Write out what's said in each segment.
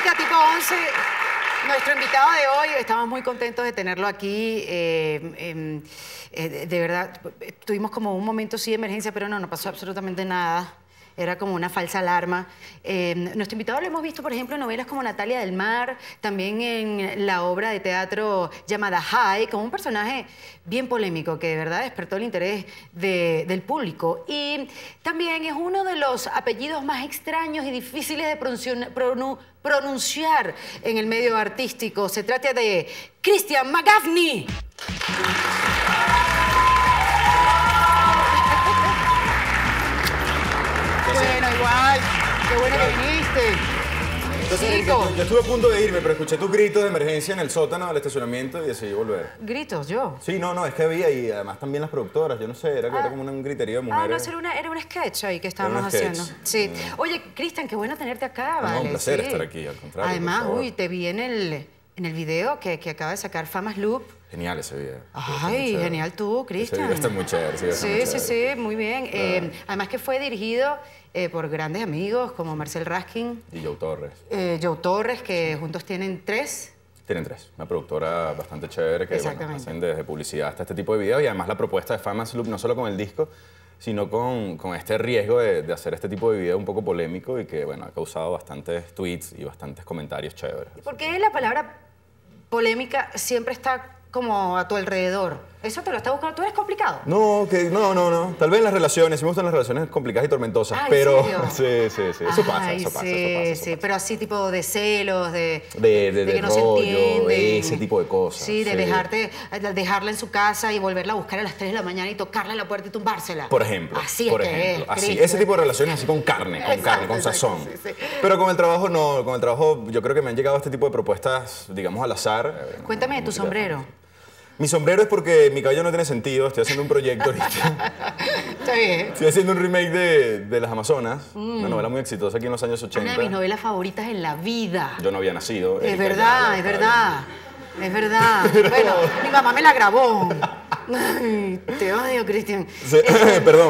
Erika, tipo 11, nuestro invitado de hoy, estamos muy contentos de tenerlo aquí. De verdad, tuvimos como un momento sí de emergencia, pero no pasó absolutamente nada. Era como una falsa alarma. Nuestro invitado lo hemos visto, por ejemplo, en novelas como Natalia del Mar, también en la obra de teatro llamada High, como un personaje bien polémico que de verdad despertó el interés del público. Y también es uno de los apellidos más extraños y difíciles de pronunciar en el medio artístico. Se trata de Christian McGaffney. Bueno, igual. Qué bueno que viniste. Entonces, yo estuve a punto de irme, pero escuché tus gritos de emergencia en el sótano del estacionamiento y decidí volver. ¿Gritos yo? Sí, no, es que había y además también las productoras, yo no sé, era como un griterío de mujeres. No, era un sketch ahí que estábamos haciendo. Sí. Oye, Christian, qué bueno tenerte acá, ¿vale? No, un placer estar aquí, al contrario. Además, te vi en el video que acaba de sacar Famous Loop. Genial ese video. Ay, genial tú, Christian. Ese video está muy chévere. Sí, muy bien. Además que fue dirigido por grandes amigos como Marcel Raskin. Y Joe Torres. Joe Torres, que juntos tienen tres. Tienen tres. Una productora bastante chévere que hacen desde publicidad hasta este tipo de videos. Y además la propuesta de Famous Loop, no solo con el disco, sino con este riesgo de hacer este tipo de video un poco polémico y que, bueno, ha causado bastantes tweets y bastantes comentarios chéveres. ¿Por qué la palabra polémica siempre está como a tu alrededor? ¿Eso te lo está buscando? ¿Tú eres complicado? No. Tal vez en las relaciones, sí me gustan las relaciones complicadas y tormentosas, pero... Sí. Eso pasa. Sí, pero así tipo de celos, de que no rollo, se entiende. Ese tipo de cosas. Sí, de dejarla en su casa y volverla a buscar a las 3 de la mañana y tocarle la puerta y tumbársela. Por ejemplo. Así es. Así, ese tipo de relaciones así con carne, con sazón. Sí. Pero con el trabajo no, con el trabajo yo creo que me han llegado este tipo de propuestas, digamos, al azar. Cuéntame de tu sombrero. Mi sombrero es porque mi cabello no tiene sentido. Estoy haciendo un proyecto ahorita. Está bien. Estoy haciendo un remake de Las Amazonas, una novela muy exitosa aquí en los años 80. Una de mis novelas favoritas en la vida. Yo no había nacido. Es verdad. Bueno, mi mamá me la grabó. Ay, te odio, Christian. Sí. Perdón.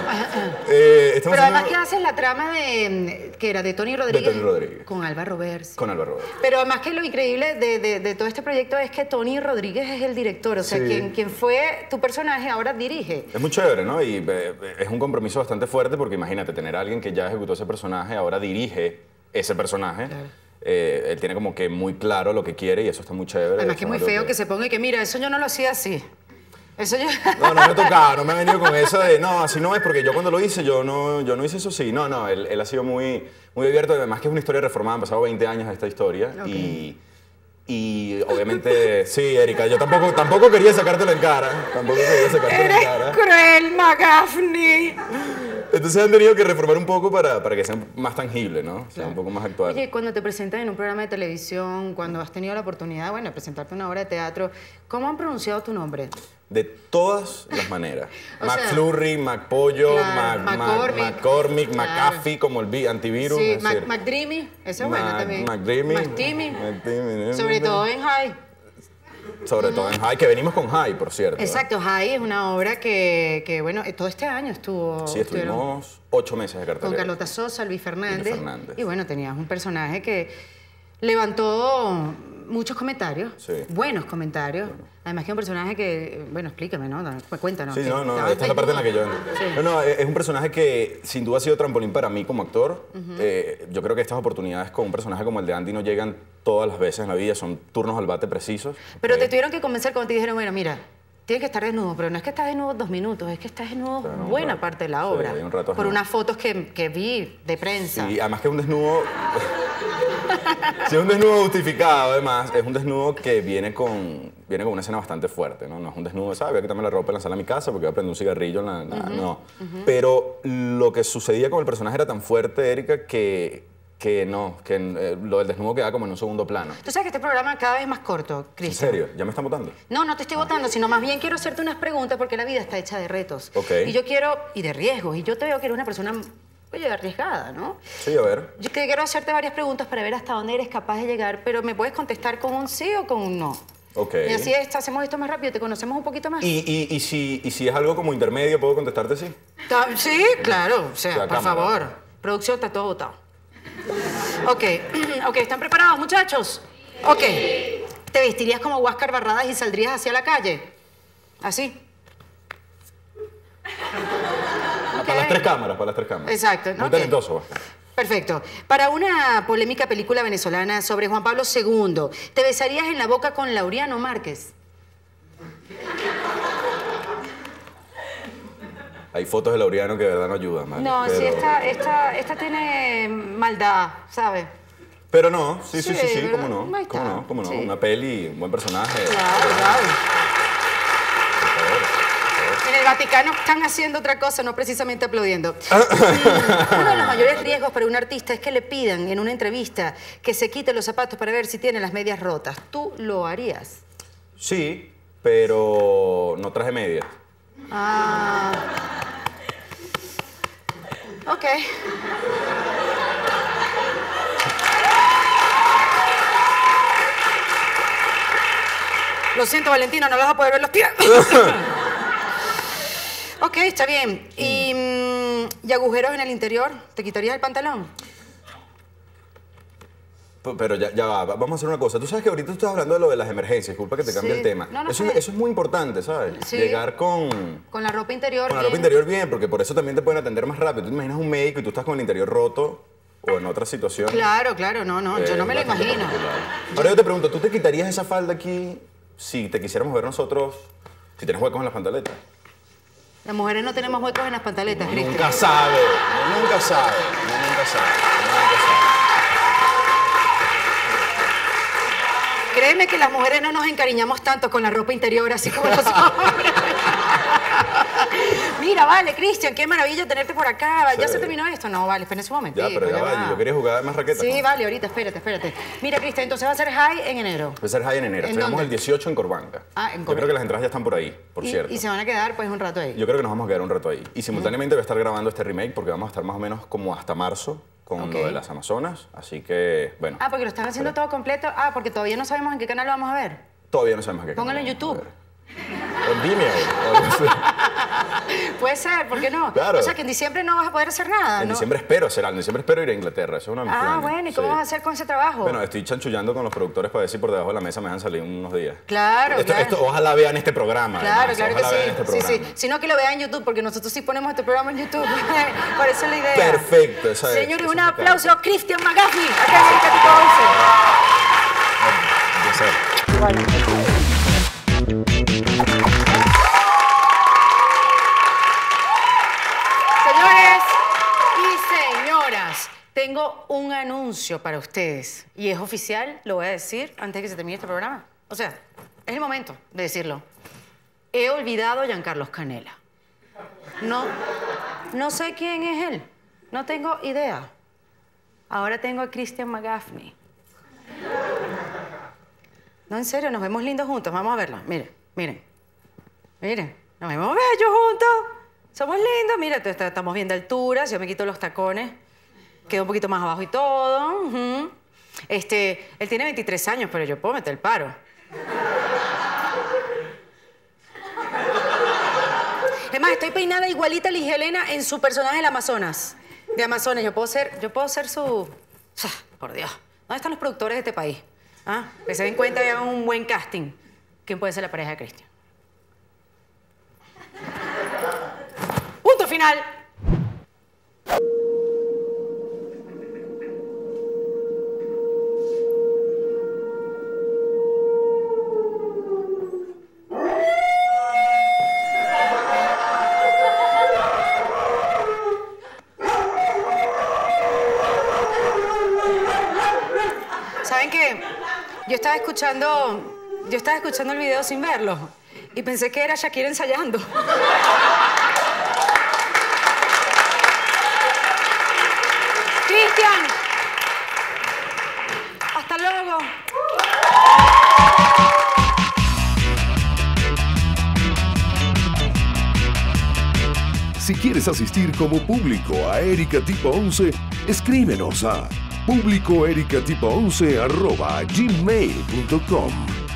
Pero además que haces la trama que era de Tony Rodríguez. De Tony Rodríguez. Con Alba Roberts. Con Alba Roberts. Pero además que lo increíble de todo este proyecto es que Tony Rodríguez es el director. O sea, quien fue tu personaje ahora dirige. Es muy chévere, ¿no? Y es un compromiso bastante fuerte porque imagínate, tener a alguien que ya ejecutó ese personaje, ahora dirige ese personaje. Claro. Él tiene como que muy claro lo que quiere y eso está muy chévere. Además que es muy feo que se ponga y que mira, eso yo no lo hacía así. Eso yo... No me ha tocado, no me ha venido con eso de no, así no es, porque yo cuando lo hice, yo no hice eso así. No, él ha sido muy abierto, además que es una historia reformada, han pasado 20 años de esta historia. Okay. Y obviamente, sí, Erika, yo tampoco quería sacártelo en cara. ¡Eres cruel, McGaffney! Entonces han tenido que reformar un poco para que sea más tangible, ¿no? Sea un poco más actual. Oye, cuando te presentas en un programa de televisión, cuando has tenido la oportunidad, de presentarte una obra de teatro, ¿cómo han pronunciado tu nombre? De todas las maneras. McFlurry, McPollo, McCormick, McAfee, como el antivirus. Sí, McDreamy, eso es bueno también. McDreamy. Sobre todo en High. Sobre todo en High, que venimos con High, por cierto. Exacto, High es una obra que bueno, todo este año estuvo... Sí, estuvimos 8 meses de cartelera. Con Carlota Sosa, Luis Fernández. Y bueno, tenías un personaje que levantó muchos comentarios, buenos comentarios. Además que es un personaje que, bueno, explícame, ¿no? Cuéntanos. Sí, esta es la parte en la que yo... es un personaje que sin duda ha sido trampolín para mí como actor. Yo creo que estas oportunidades con un personaje como el de Andy no llegan todas las veces en la vida, son turnos al bate precisos. Pero te tuvieron que convencer cuando te dijeron, bueno, mira, tienes que estar desnudo, pero no es que estás desnudo 2 minutos, es que estás desnudo buena parte de la obra. Sí, un rato por unas fotos que vi de prensa. Sí, además que es un desnudo... Si es un desnudo justificado, además, es un desnudo que viene con una escena bastante fuerte, ¿no? No es un desnudo, ¿sabes? Voy a quitarme la ropa y lanzarla a mi casa porque voy a prender un cigarrillo. No. Pero lo que sucedía con el personaje era tan fuerte, Erika, que lo del desnudo queda como en un segundo plano. Tú sabes que este programa cada vez es más corto, Christian. ¿En serio? ¿Ya me están votando? No te estoy votando, sino más bien quiero hacerte unas preguntas porque la vida está hecha de retos. Okay. Y de riesgos. Y yo te veo que eres una persona... Oye, arriesgada, ¿no? Sí, a ver. Yo quiero hacerte varias preguntas para ver hasta dónde eres capaz de llegar, pero me puedes contestar con un sí o con un no. Ok. Y así hacemos esto más rápido, te conocemos un poquito más. ¿Y si es algo como intermedio, puedo contestarte sí? Sí, claro. O sea, por favor. Producción, está todo votado. Ok, ok, ¿están preparados, muchachos? Ok. ¿Te vestirías como Huáscar Barradas y saldrías hacia la calle? ¿Así? Para las tres cámaras, para las tres cámaras. Exacto. Muy ok. talentoso, Huáscar. Perfecto. Para una polémica película venezolana sobre Juan Pablo II, ¿te besarías en la boca con Laureano Márquez? Hay fotos de Laureano que de verdad no ayudan, ¿vale? No, pero... sí, esta tiene maldad, ¿sabes? Pero no, sí, pero cómo no. ahí está, Cómo no. sí. Una peli, un buen personaje. Claro, claro. En el Vaticano están haciendo otra cosa, no precisamente aplaudiendo. Uno de los mayores riesgos para un artista es que le pidan en una entrevista que se quite los zapatos para ver si tiene las medias rotas. ¿Tú lo harías? Sí, pero no traje medias. Ah. Ok. Lo siento, Valentina, no vas a poder ver los pies. Ok, está bien. ¿Y agujeros en el interior? ¿Te quitarías el pantalón? Pero ya va, vamos a hacer una cosa. Tú sabes que ahorita tú estás hablando de lo de las emergencias, disculpa que te cambie Sí. el tema. No, eso está bien. es muy importante, ¿sabes? Sí. Llegar con Con la ropa interior. la ropa bien. interior bien, porque por eso también te pueden atender más rápido. Tú te imaginas un médico y tú estás con el interior roto o en otra situación. Claro, claro, no, yo no me lo bastante imagino. particular. Ahora yo te pregunto, ¿tú te quitarías esa falda aquí si te quisiéramos ver nosotros, si tienes huecos en las pantaletas? Las mujeres no tenemos huecos en las pantaletas, Cristian. Nunca sabe, nunca sabe. Créeme que las mujeres no nos encariñamos tanto con la ropa interior así como los hombres. Mira, vale, Cristian, qué maravilla tenerte por acá. ¿Ya Sí. se terminó esto? No, vale, espérense un momento. Ya, pero ya va, yo quería jugar más raquetas. Sí, ¿no? vale, ahorita, espérate. Mira, Cristian, entonces va a ser high en enero. Va a ser high en enero. ¿En Estrenamos dónde? el 18 en Corbanca. Ah, en Yo Corbanca. creo que las entradas ya están por ahí, por cierto. Y se van a quedar pues un rato ahí. Yo creo que nos vamos a quedar un rato ahí. Y simultáneamente voy a estar grabando este remake porque vamos a estar más o menos como hasta marzo con Ok. lo de las Amazonas. Así que, bueno. Ah, porque lo están haciendo todo completo. Ah, porque todavía no sabemos en qué canal lo vamos a ver. Todavía no sabemos qué. Póngalo en canal vamos a YouTube. ver. O en Vimeo. o algo así. Puede ser, ¿por qué no? Claro. O sea, que en diciembre no vas a poder hacer nada, En ¿no? diciembre espero hacer algo. En diciembre espero ir a Inglaterra. Eso es uno de mis Ah, planes. bueno, ¿y cómo Sí. vas a hacer con ese trabajo? Bueno, estoy chanchullando con los productores para ver si por debajo de la mesa me dejan salir unos días. Claro, claro. Esto, ojalá vean este programa. Claro, además, claro que ojalá vean este sí. Sí, programa. sí. Sino que lo vean en YouTube, porque nosotros sí ponemos este programa en YouTube. Por eso es la idea. Perfecto, esa es- Señores, esa un es mi aplauso a Cristian McGaffney, acá en Erika Tipo 11. Ya sé. Señores y señoras, tengo un anuncio para ustedes. Y es oficial, lo voy a decir antes de que se termine este programa. O sea, es el momento de decirlo. He olvidado a Giancarlos Canela. No sé quién es él. No tengo idea. Ahora tengo a Cristian McGaffney. No, en serio, nos vemos lindos juntos. Vamos a verlo. Miren. Nos vemos bellos juntos. Somos lindos. Mira, estamos bien de alturas. Yo me quito los tacones. Quedo un poquito más abajo y todo. Ujú. Él tiene 23 años, pero yo puedo meter el paro. Es más, estoy peinada igualita a Liz Helena en su personaje del Amazonas. De Amazonas. Yo puedo ser su... ¡Ah! Por Dios. ¿Dónde están los productores de este país? ¿Ah? Que se den cuenta y hagan un buen casting. ¿Quién puede ser la pareja de Cristian? ¡Punto final! ¿Saben qué? Yo estaba escuchando el video sin verlo y pensé que era Shakira ensayando. ¡Cristian! ¡Hasta luego! Si quieres asistir como público a Erika Tipo 11, escríbenos a publicoericatipo11@gmail.com.